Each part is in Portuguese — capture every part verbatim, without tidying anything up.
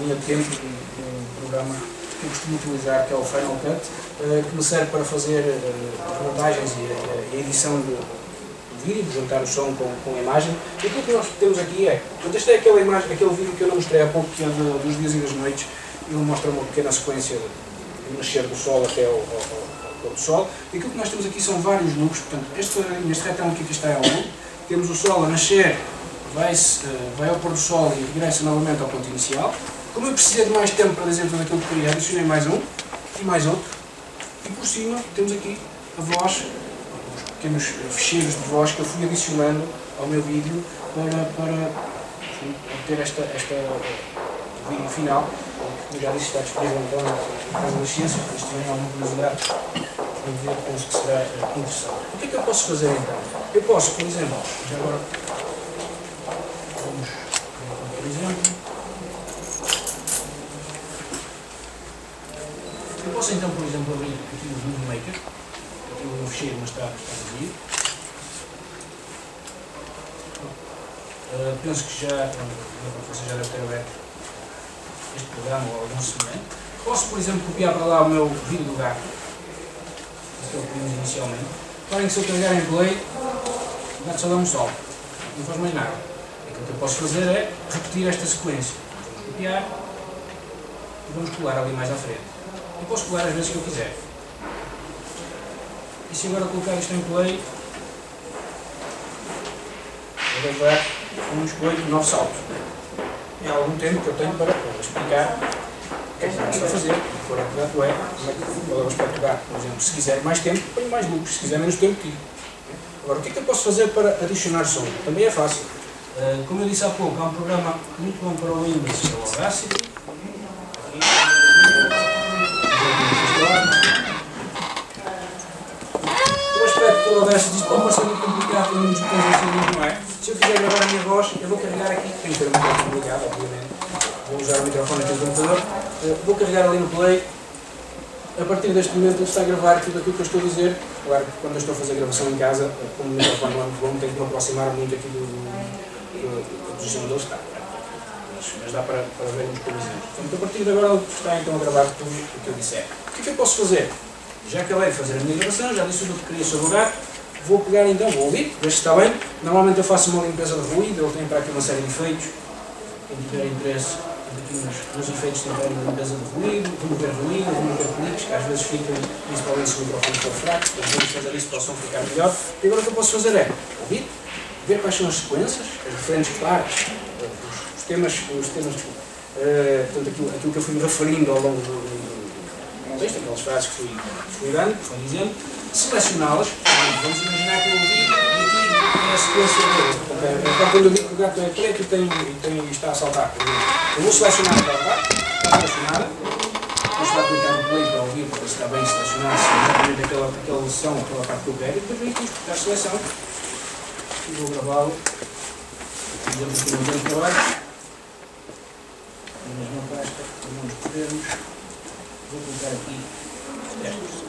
linha de tempo de um programa que eu costumo utilizar, que é o Final Cut, que me serve para fazer as montagens e a edição de vídeo, de juntar o som com, com a imagem. E aquilo que nós temos aqui é, este é aquela imagem, aquele vídeo que eu não mostrei há pouco, que é de, dos dias e das noites. Ele mostra uma pequena sequência do nascer do sol até ao, ao, ao pôr do sol. E aquilo que nós temos aqui são vários loops. Portanto, este, este retão aqui que está é um loop. Temos o sol a nascer, vai, vai ao pôr do sol e regressa novamente ao ponto inicial. Como eu precisei de mais tempo para dizer tudo aquilo que queria, adicionei mais um e mais outro. E por cima temos aqui a voz, os pequenos ficheiros de voz que eu fui adicionando ao meu vídeo para, para obter esta, esta vídeo final. Como já disse, está disponível então na Casa das Ciências, para se tiverem alguma curiosidade de ver, penso que será interessante. O que é que eu posso fazer então? Eu posso, por exemplo, já agora vamos, por exemplo, eu posso então, por exemplo, abrir aqui o Movie Maker. Eu tenho um ficheiro, mas está, está vazio. Uh, penso que já, uh, você já deve ter aberto este programa ou algum semelhante. Posso, por exemplo, copiar para lá o meu vídeo do gato. Este é o que vimos inicialmente. Reparem que se eu carregar em play, o gato só dá um salto. Não faz mais nada. Aquilo que eu posso fazer é repetir esta sequência. Vamos copiar e vamos colar ali mais à frente. Eu posso colar as vezes que eu quiser. E se agora colocar isto em play, eu vou dar um escolho novo salto. É algum tempo que eu tenho para explicar o que é que está a fazer, o que for a gato é, qual é o aspecto do gato. Por exemplo, se quiser mais tempo, ponho mais loops, se quiser menos tempo, tiro. Agora, o que é que eu posso fazer para adicionar som? Também é fácil. Uh, como eu disse há pouco, há um programa muito bom para o Windows, que é o Audacity. O aspecto do Audacity diz, pode parecer muito complicado, tem muitos botões assim, não é? Se eu quiser gravar a minha voz, eu vou carregar aqui, tenho que ter o microfone ligado, obviamente. Vou usar o microfone aqui do computador. Vou carregar ali no play. A partir deste momento ele está a gravar tudo aquilo que eu estou a dizer. Claro que quando eu estou a fazer gravação em casa, como o microfone não é muito bom, tenho que me aproximar muito aqui do, do, do, da posição onde ele está. Mas, mas dá para, para vermos por exemplo. Portanto, a partir de agora ele está então a gravar tudo o que eu disser. O que é que eu posso fazer? Já acabei de fazer a minha gravação, já disse tudo o que queria sobre o gato. Vou pegar então, vou ouvir, ver se está bem. Normalmente eu faço uma limpeza de ruído, ele tem para aqui uma série de efeitos. Quem tiver interesse, aqui nos, nos efeitos tem para uma limpeza de ruído, remover ruído, remover cliques, que às vezes ficam, principalmente se o microfone for fraco, podemos fazer isso para o som ficar melhor. E agora o que eu posso fazer é ouvir, ver quais são as sequências, as diferentes partes, os, os temas, os temas uh, portanto, aquilo, aquilo que eu fui me referindo ao longo do, do, do texto, aquelas frases que fui, fui dando, que fui dizendo, selecioná-las. Vamos imaginar que eu ouvi e aqui é a sequência dele. Portanto, quando eu digo que o gato é preto e, tem, e, tem, e está a saltar, eu vou selecionar aquela parte, está selecionada, depois vou clicar no play para ouvir, para ver se está bem selecionado, se é exatamente aquela, aquela som, aquela parte que eu quero, e depois venho aqui exportar a seleção e vou gravá-lo. Fizemos aqui no tempo de trabalho, na mesma pasta, para não nos perdermos, vou colocar aqui estas.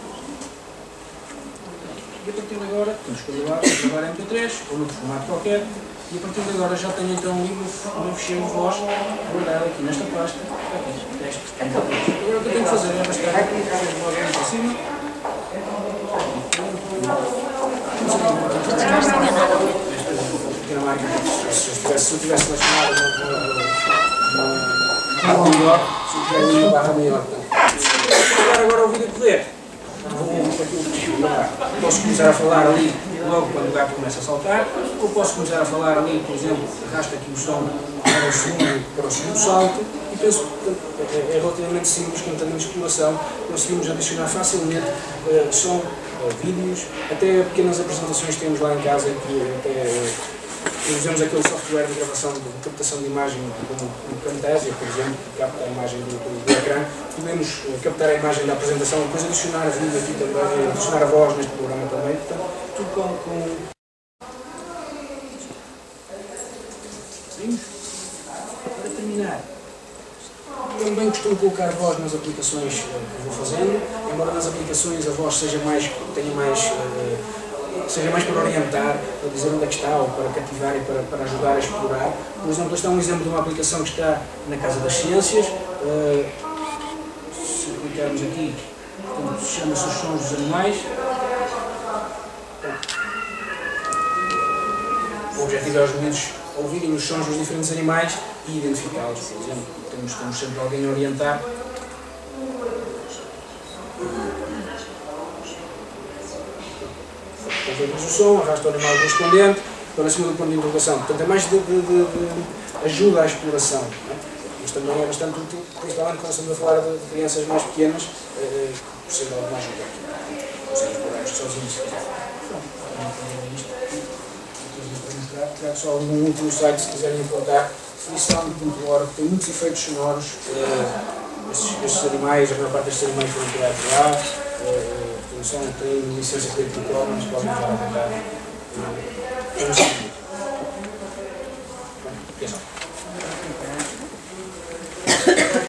E a partir de agora, temos que gravar, gravar em M P três ou noutro formato qualquer, e a partir de agora já tenho então o meu ficheiro de voz guardado aqui nesta pasta, aqui, teste. Agora o que eu tenho que fazer é arrastar aqui o voz para cima. Pequena máquina, se eu tivesse selecionado uma maior, se eu tivesse uma barra maior. Vou agora o vídeo a correr. Posso começar a falar ali logo quando o gato começa a saltar, ou posso começar a falar ali, por exemplo, arrasta aqui o som para o segundo, para o segundo salto, e penso que é, é relativamente simples, com tanta exploração, conseguimos adicionar facilmente uh, som, uh, vídeos, até pequenas apresentações que temos lá em casa, que até usamos aquele software de gravação, de captação de imagem, como o Camtasia, por exemplo, que capta a imagem do, do, do ecrã. Podemos uh, captar a imagem da apresentação, depois adicionar a vídeo aqui também, adicionar a voz neste programa também. Portanto, tudo com... com... Sim? Para terminar, também costumo colocar voz nas aplicações uh, que vou fazendo, embora nas aplicações a voz seja mais, tenha mais... Uh, seja mais para orientar, para dizer onde é que está, ou para cativar e para, para ajudar a explorar. Por exemplo, este é um exemplo de uma aplicação que está na Casa das Ciências. Uh, se clicarmos aqui, chama-se os sons dos animais. O objetivo é os miúdos ouvirem os sons dos diferentes animais e identificá-los, por exemplo. Temos, temos sempre alguém a orientar. Ouvimos o som, arrasta o animal correspondente, para cima do ponto de interrogação. Portanto, é mais de, de, de, de ajuda à exploração. Não é? Mas também é bastante útil, principalmente quando estamos a falar de, de crianças mais pequenas, eh, por ser alguma ajuda aqui. Conseguem explorar isto sozinhos, se quiser. Trago só um último site, se quiserem apontar, freesound ponto org, tem muitos efeitos sonoros. Uh, estes, estes animais, a maior parte destes animais foram criados lá. Uh, tem licença Creative Commons, podem usar à vontade. Uh,